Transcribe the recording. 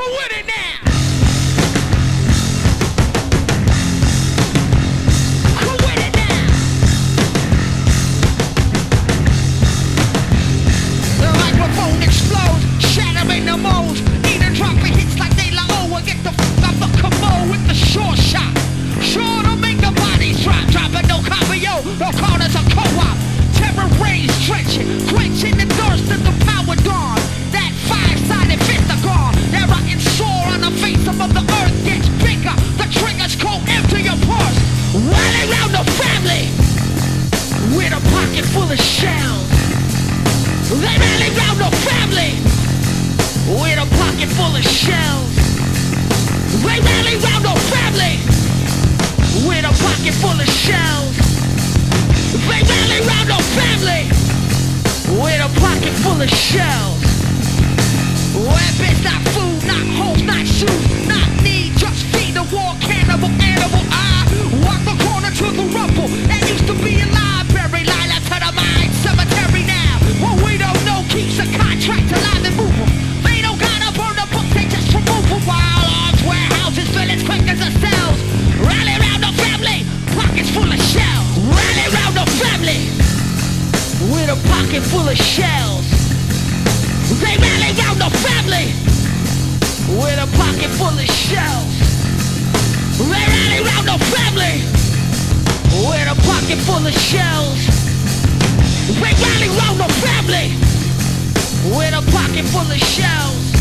with it now? Who with it now? The microphone explodes, shattering the molds. Even dropping hits like De La O and get the fuck off the commode with the short shot. Sure to make the bodies drop, dropping no copio, no corners of co-op. Terror rays stretching, quenching the thirst of the power dawn. That five-sided pentagon, that rotten sore on the face of the earth gets bigger. The triggers go empty your purse. Rally round the family with a pocket full of shells. They rally round the family with a pocket full of shells. They rally round the family with a pocket full of shells. They rally round the family with a pocket full of shells. Weapons, not food, not homes, not shoes, not need, just feed the war cannibal animal. I walk the corner to the rumble. That used to be a library, Lila to the mine cemetery now. What we don't know keeps a contract alive and moving. They don't gotta burn the book, they just remove them. While arms, warehouses, villains quick as the cells. Rally round the family, pockets full of shells. Rally round the family with a pocket full of shells. They rally round the family with a pocket full of shells. They rally round the family with a pocket full of shells. They rally round the family with a pocket full of shells.